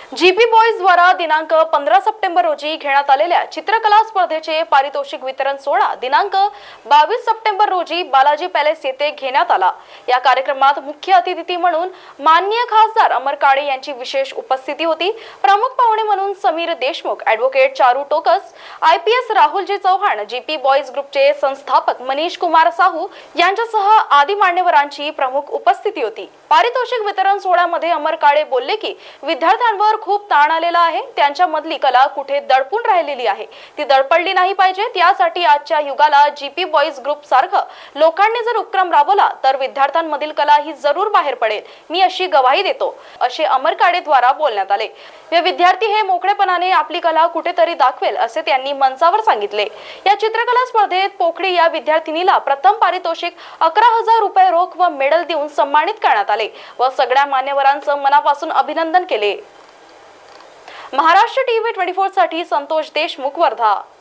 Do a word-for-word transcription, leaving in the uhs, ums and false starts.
GP boys द्वारा दिनांक पंधरा सप्टेंबर रोजी घेण्यात आलेल्या चित्रकला स्पर्धेचे पारितोषिक वितरण सोहळा दिनांक बावीस सप्टेंबर रोजी बालाजी पॅलेस येथे घेण्यात आला। या कार्यक्रमात मुख्य अतिथी म्हणून माननीय खासदार अमर काळे यांची विशेष उपस्थिती होती। प्रमुख पाहुणे म्हणून Sameer Deshmukh, advocate Charu Tokas, IPS Rahul ji Chavan, GP boys ग्रुपचे संस्थापक मनीष कुमार साहू यांच्यासह आदी मान्यवरांची प्रमुख उपस्थिती होती। पारितोषिक वितरण सोहळ्यामध्ये अमर काळे बोलले की विद्यार्थ्यांवर खूप ताण आलेला आहे, त्यांच्या मधली कला कुठे दडपून राहिलेली आहे, ती दडपडली नाही पाहिजे। त्यासाठी आजच्या युगाला जीपी बॉयज ग्रुप सारखं लोकांनी जर उपक्रम राबवला तर विद्यार्थ्यांमधील कला ही जरूर बाहेर पडेल, मी अशी गवाही देतो, असे अमर काळे द्वारा बोलण्यात आले। हे विद्यार्थी हे मोकळेपणाने आपली कला कुठेतरी दाखवेल असे त्यांनी मंचावर सांगितले। या चित्रकला स्पर्धेत पोखडी या विद्यार्थिनीला प्रथम पारितोषिक अकरा हजार रुपये रोख व मेडल देऊन सन्मानित करण्यात आले व सगळ्या मान्यवरांचं मनापासून अभिनंदन केले। महाराष्ट्र टीव्ही चोवीस साठी संतोष देशमुख, वर्धा।